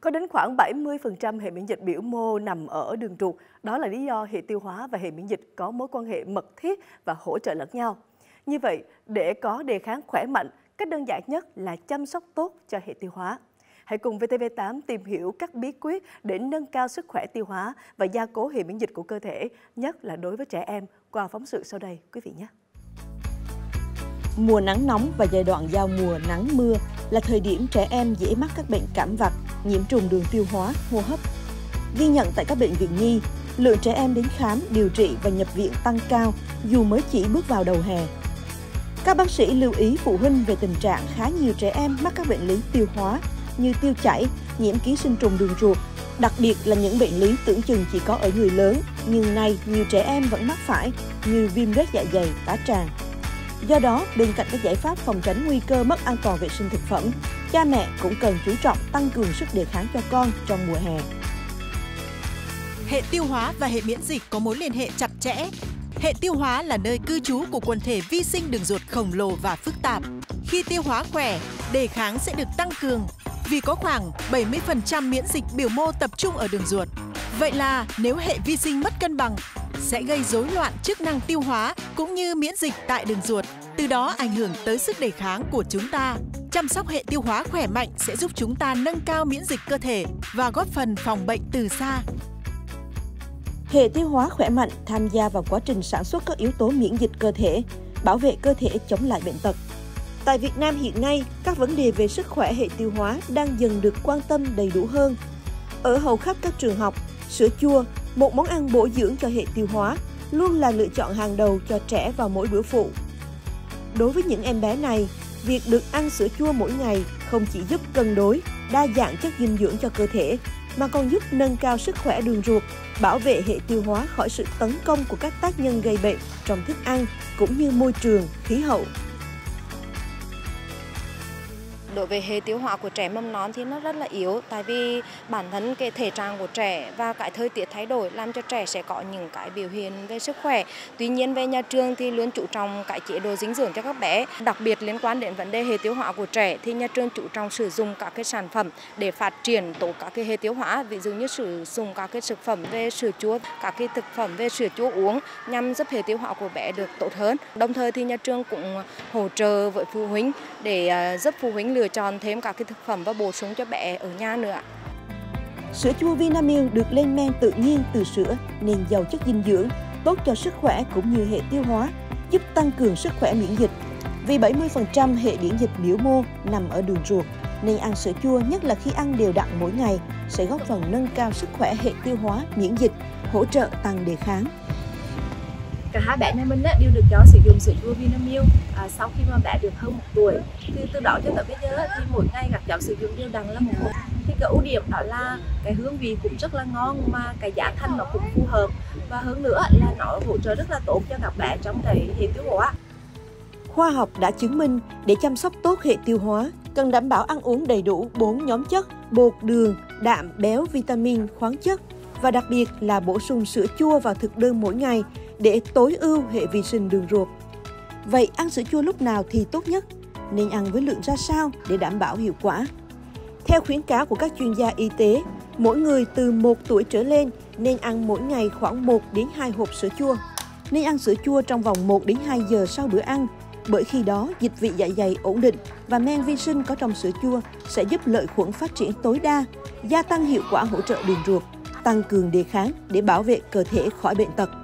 Có đến khoảng 70% hệ miễn dịch biểu mô nằm ở đường ruột. Đó là lý do hệ tiêu hóa và hệ miễn dịch có mối quan hệ mật thiết và hỗ trợ lẫn nhau. Như vậy, để có đề kháng khỏe mạnh, cách đơn giản nhất là chăm sóc tốt cho hệ tiêu hóa. Hãy cùng VTV8 tìm hiểu các bí quyết để nâng cao sức khỏe tiêu hóa và gia cố hệ miễn dịch của cơ thể, nhất là đối với trẻ em, qua phóng sự sau đây, quý vị nhé. Mùa nắng nóng và giai đoạn giao mùa nắng mưa là thời điểm trẻ em dễ mắc các bệnh cảm vặt, nhiễm trùng đường tiêu hóa, hô hấp. Ghi nhận tại các bệnh viện nhi, lượng trẻ em đến khám, điều trị và nhập viện tăng cao dù mới chỉ bước vào đầu hè. Các bác sĩ lưu ý phụ huynh về tình trạng khá nhiều trẻ em mắc các bệnh lý tiêu hóa như tiêu chảy, nhiễm ký sinh trùng đường ruột, đặc biệt là những bệnh lý tưởng chừng chỉ có ở người lớn, nhưng nay nhiều trẻ em vẫn mắc phải như viêm loét dạ dày, tá tràng. Do đó, bên cạnh các giải pháp phòng tránh nguy cơ mất an toàn vệ sinh thực phẩm, cha mẹ cũng cần chú trọng tăng cường sức đề kháng cho con trong mùa hè. Hệ tiêu hóa và hệ miễn dịch có mối liên hệ chặt chẽ. Hệ tiêu hóa là nơi cư trú của quần thể vi sinh đường ruột khổng lồ và phức tạp. Khi tiêu hóa khỏe, đề kháng sẽ được tăng cường vì có khoảng 70% miễn dịch biểu mô tập trung ở đường ruột. Vậy là nếu hệ vi sinh mất cân bằng, sẽ gây rối loạn chức năng tiêu hóa cũng như miễn dịch tại đường ruột, từ đó ảnh hưởng tới sức đề kháng của chúng ta. Chăm sóc hệ tiêu hóa khỏe mạnh sẽ giúp chúng ta nâng cao miễn dịch cơ thể và góp phần phòng bệnh từ xa. Hệ tiêu hóa khỏe mạnh tham gia vào quá trình sản xuất các yếu tố miễn dịch cơ thể, bảo vệ cơ thể chống lại bệnh tật. Tại Việt Nam hiện nay, các vấn đề về sức khỏe hệ tiêu hóa đang dần được quan tâm đầy đủ hơn. Ở hầu khắp các trường học, sữa chua, một món ăn bổ dưỡng cho hệ tiêu hóa, luôn là lựa chọn hàng đầu cho trẻ vào mỗi bữa phụ. Đối với những em bé này, việc được ăn sữa chua mỗi ngày không chỉ giúp cân đối, đa dạng chất dinh dưỡng cho cơ thể, mà còn giúp nâng cao sức khỏe đường ruột, bảo vệ hệ tiêu hóa khỏi sự tấn công của các tác nhân gây bệnh trong thức ăn cũng như môi trường, khí hậu. Đối với hệ tiêu hóa của trẻ mầm non thì nó rất là yếu, tại vì bản thân cái thể trạng của trẻ và cái thời tiết thay đổi làm cho trẻ sẽ có những cái biểu hiện về sức khỏe. Tuy nhiên về nhà trường thì luôn chú trọng cái chế độ dinh dưỡng cho các bé, đặc biệt liên quan đến vấn đề hệ tiêu hóa của trẻ thì nhà trường chú trọng sử dụng các cái sản phẩm để phát triển tốt các cái hệ tiêu hóa, ví dụ như sử dụng các cái thực phẩm về sữa chua, các cái thực phẩm về sữa chua uống nhằm giúp hệ tiêu hóa của bé được tốt hơn. Đồng thời thì nhà trường cũng hỗ trợ với phụ huynh để giúp phụ huynh lựa chọn thêm các cái thực phẩm và bổ sung cho bé ở nhà nữa. Sữa chua Vinamilk được lên men tự nhiên từ sữa nên giàu chất dinh dưỡng, tốt cho sức khỏe cũng như hệ tiêu hóa, giúp tăng cường sức khỏe miễn dịch. Vì 70% hệ miễn dịch biểu mô nằm ở đường ruột, nên ăn sữa chua nhất là khi ăn đều đặn mỗi ngày sẽ góp phần nâng cao sức khỏe hệ tiêu hóa, miễn dịch, hỗ trợ tăng đề kháng. Cả hai bé nhà mình đều được cho sử dụng sữa chua Vinamilk sau khi mà bé được hơn 1 tuổi. Từ đó cho tới bây giờ thì mỗi ngày các cháu sử dụng đều đặn là 1 hộp. Thì cái ưu điểm đó là cái hương vị cũng rất là ngon mà cái giá thành nó cũng phù hợp, và hơn nữa là nó hỗ trợ rất là tốt cho các bé trong cái hệ tiêu hóa. Khoa học đã chứng minh để chăm sóc tốt hệ tiêu hóa cần đảm bảo ăn uống đầy đủ 4 nhóm chất: bột, đường, đạm, béo, vitamin, khoáng chất, và đặc biệt là bổ sung sữa chua vào thực đơn mỗi ngày để tối ưu hệ vi sinh đường ruột. Vậy ăn sữa chua lúc nào thì tốt nhất? Nên ăn với lượng ra sao để đảm bảo hiệu quả? Theo khuyến cáo của các chuyên gia y tế, mỗi người từ 1 tuổi trở lên nên ăn mỗi ngày khoảng 1 đến 2 hộp sữa chua. Nên ăn sữa chua trong vòng 1 đến 2 giờ sau bữa ăn, bởi khi đó dịch vị dạ dày ổn định và men vi sinh có trong sữa chua sẽ giúp lợi khuẩn phát triển tối đa, gia tăng hiệu quả hỗ trợ đường ruột, tăng cường đề kháng để bảo vệ cơ thể khỏi bệnh tật.